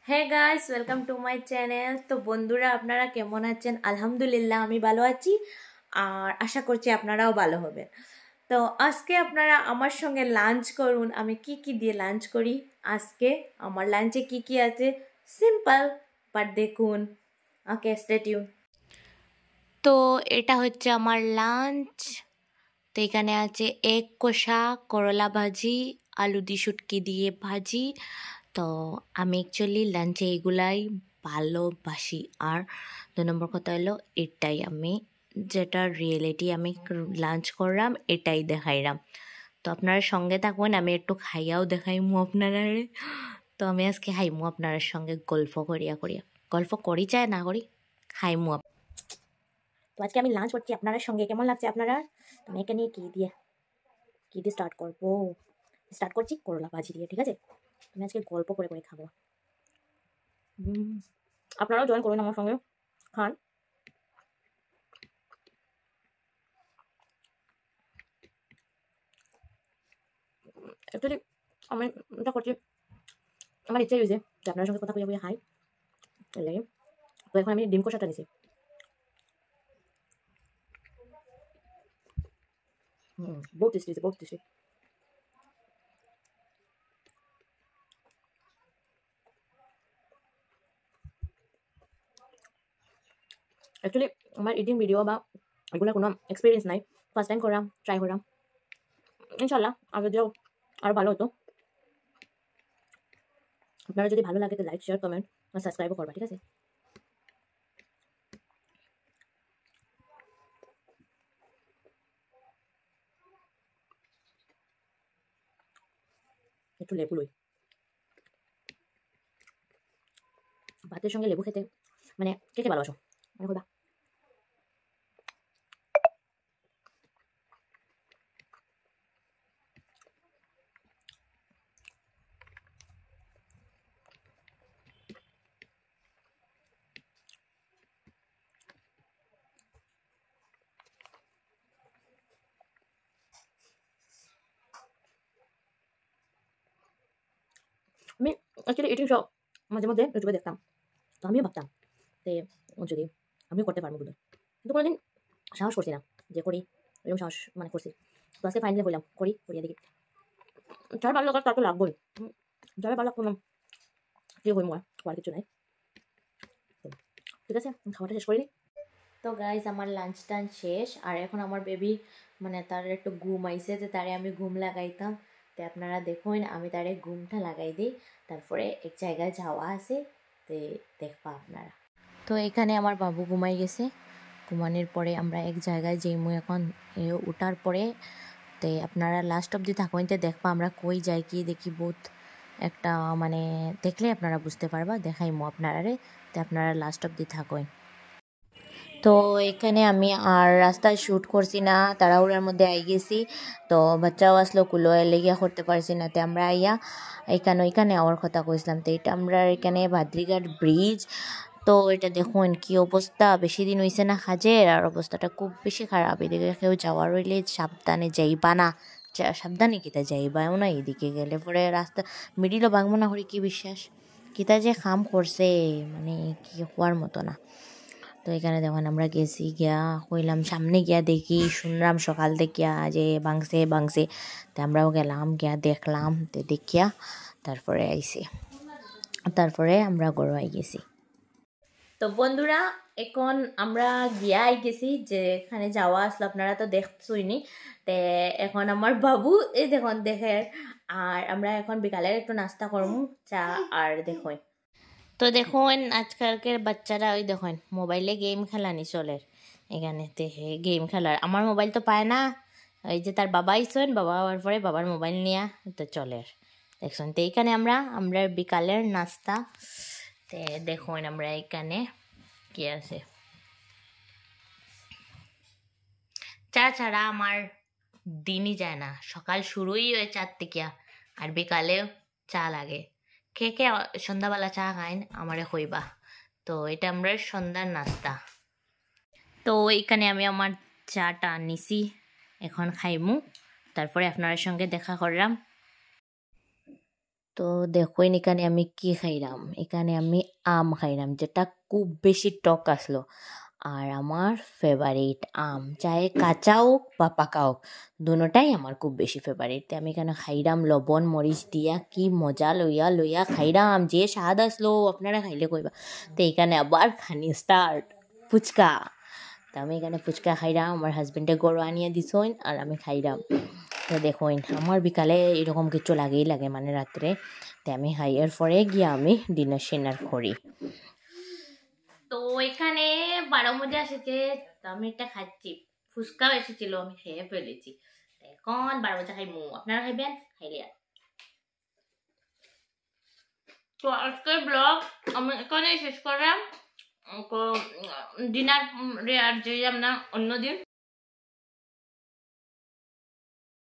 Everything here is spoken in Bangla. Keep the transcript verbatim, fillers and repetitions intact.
Hey guys, welcome to my channel. তো বন্ধুরা, আপনারা কেমন আছেন? আলহামদুলিল্লাহ আমি ভালো আছি, আর আশা করছি আপনারাও ভালো হবেন। তো আজকে আপনারা আমার সঙ্গে লাঞ্চ করুন। আমি কি কি দিয়ে লাঞ্চ করি আজকে, আমার লাঞ্চে কি কি আছে, সিম্পল বাট দেখুন। Okay, stay tune. তো এটা হচ্ছে আমার লাঞ্চ। তো এখানে আছে এগ কষা, করলা ভাজি, আলু দিয়ে শুটকি দিয়ে ভাজি। তো আমি অ্যাকচুয়ালি লাঞ্চে এগুলাই ভালোবাসি। আর দু নম্বর কথা হলো এটাই আমি যেটা রিয়েলিটি আমি লাঞ্চ করলাম এটাই দেখাইলাম। তো আপনারা সঙ্গে থাকুন, আমি একটু খাইয়াও দেখাইমু আপনারা। তো আমি আজকে খাইমু আপনার সঙ্গে গল্প করিয়া করিয়া গল্প করি চাই না করি খাইমু। তো আজকে আমি লাঞ্চ করছি আপনার সঙ্গে, কেমন লাগছে আপনারা? আমি এখানে কি দিয়ে কি দিয়ে স্টার্ট করবো? স্টার্ট করছি করলা ভাজি দিয়ে, ঠিক আছে? আমি আজকে গল্প করে করে খাবো। হুম, আপনারাও জয়েন করুন আমার সঙ্গে, খান। অ্যাকচুয়ালি আমি এটা করছি আমার ইচ্ছে হয়েছে যে আপনার সঙ্গে কথা কইয়া কইয়া খাই, এর লাগে। তো এখন আমি ডিম কষাটা নিছি। হুম, বহুত টেস্টি হয়েছে, বহুত টেস্টি। অ্যাকচুয়ালি আমার ইটিং ভিডিও বা এগুলো কোনো এক্সপিরিয়েন্স নাই, ফার্স্ট টাইম করাম, ট্রাই করাম। ইনশাল্লাহ আগে দিয়েও আরও ভালো হতো। আপনারা যদি ভালো লাগে তো লাইক, শেয়ার, কমেন্ট আর সাবস্ক্রাইবও করবা, ঠিক আছে? একটু লেবু লই, ভাতের সঙ্গে লেবু খেতে মানে কে কে ভালোবাসো মানে কইবা। আমি অ্যাকচুয়ালি ইটিং শো মাঝে মধ্যে ইউটিউবে দেখতাম, তো আমিও ভাবতাম যে যদি আমিও করতে পারবো, কিন্তু কিন্তু কোনোদিন সাহস করছি না যে করি, এরকম সাহস মানে করছি। তো আজকে ফাইনালি হইলাম, করি করিয়া দেখি। যার ভালো লাগার তার তো লাগবেই, যারা ভালো লাগতো না কি হইম আর করার কিছু নাই। ঠিক আছে, খাওয়াটা শেষ করিনি। তো গাইজ, আমার লাঞ্চ টাঞ্চ শেষ, আর এখন আমার বেবি মানে তার একটু ঘুম আইছে, যে তারে আমি ঘুম লাগাইতাম। তো আপনারা দেখুন আমি তারে ঘুমটা লাগাই দিই, তারপরে এক জায়গায় যাওয়া আছে, তো দেখবা আপনারা। তো এখানে আমার বাবু ঘুমাই গেছে, ঘুমানোর পরে আমরা এক জায়গায় যাইমু এখন। উঠার পরে তো আপনারা লাস্ট অব্দি থাকুন, তো দেখবা আমরা কই যাই কি দেখি, বহুত একটা মানে দেখলে আপনারা বুঝতে পারবা, দেখাইমু আপনারা রে। তো আপনারা লাস্ট অব্দি থাকুন। তো এখানে আমি আর রাস্তায় শ্যুট করছি না, তাড়াহুড়ার মধ্যে আই গেছি। তো বাচ্চাও আসলো, কুলো লেগিয়া করতে পারছি না, তো আমরা আইয়া এখানে ওইখানে আওয়ার কথা কইছিলাম। তো এটা আমরা এখানে badrigath ব্রিজ। তো এটা দেখুন কি অবস্থা, বেশি দিন হয়েছে না কাজের, আর অবস্থাটা খুব বেশি খারাপ। এদিকে কেউ যাওয়ার হইলে সাবধানে যাইবা না, সাবধানে কিতা যাইবাও না, এদিকে গেলে পরে রাস্তা মিডিলও ভাঙবো না করি কি বিশ্বাস। কিতা যে খাম করছে মানে কি হওয়ার মতো না। তো এখানে দেখুন আমরা গেছি, গিয়া কইলাম সামনে গিয়া দেখি, শুনলাম সকাল দেখিয়া যে বাংছে বাংছে। তো আমরাও গেলাম, গিয়া দেখলাম, তো দেখিয়া তারপরে আইছি, তারপরে আমরা গড় আই গেছি। তো বন্ধুরা, এখন আমরা গিয়া আই গেছি, যেখানে যাওয়া আসলো আপনারা তো দেখছইনি। তে এখন আমার বাবু এই দেখুন দেখে, আর আমরা এখন বিকালের একটু নাস্তা করবো, চা আর দেখুন। তো দেখুন আজকালকের বাচ্চারা ওই দেখুন মোবাইলে গেম খেলানি চলে, এখানে দেখে গেম খেলার। আমার মোবাইল তো পায় না, ওই যে তার বাবা আইসেন, বাবা হওয়ার পরে বাবার মোবাইল নিয়ে তো চলে দেখছেন। তো এইখানে আমরা আমরা বিকালের নাস্তা, তে দেখুন আমরা এখানে কি আছে, চা ছাড়া আমার দিনই যায় না। সকাল শুরুই হয় চার থেকে, আর বিকালেও চা লাগে। কে কে সন্ধ্যাবেলা চা খাইন আমারে কইবা। তো এটা আমরা সন্ধ্যার নাস্তা। তো এখানে আমি আমার চাটা নিছি, এখন খাইমু, তারপরে আপনার সঙ্গে দেখা করলাম। তো দেখুন এখানে আমি কি খাইলাম, এখানে আমি আম খাইলাম যেটা খুব বেশি টক আসলো। আর আমার ফেভারিট আম, চাहे কাঁচা হোক বা পাকা হোক দুটাই আমার খুব বেশি ফেভারিট। আমি এখানে খাইলাম লবণ মরিচ দিয়া, কি মজা লইয়া লইয়া খাইলাম, যে স্বাদ আসলো আপনারা খাইলে কইবা। তো এখানে আবার খানি স্টার্ট ফুচকা। তো আমি এখানে ফুচকা খাইলাম, আমার হাজবেন্ডে গরু আনিয়ে দিছইন আর আমি খাইলাম। তো দেখুন আমার বিকালে এরকম কিছু লাগেই লাগে মানে রাত্রে। তো আমি খাইয়ের পরে গিয়ে আমি ডিনার সিনার করি। তো এখানে বারো মজা এসেছে, তো আমি এটা খাচ্ছি, ফুচকাও এসেছিল আমি খেয়ে ফেলেছি। এখন বারো মজা খাইমু, আপনারা খাইবেন খাইলে। তো আজকের ব্লগ আমি এখানে শেষ করলাম। ডিনার আর যে আমরা অন্যদিন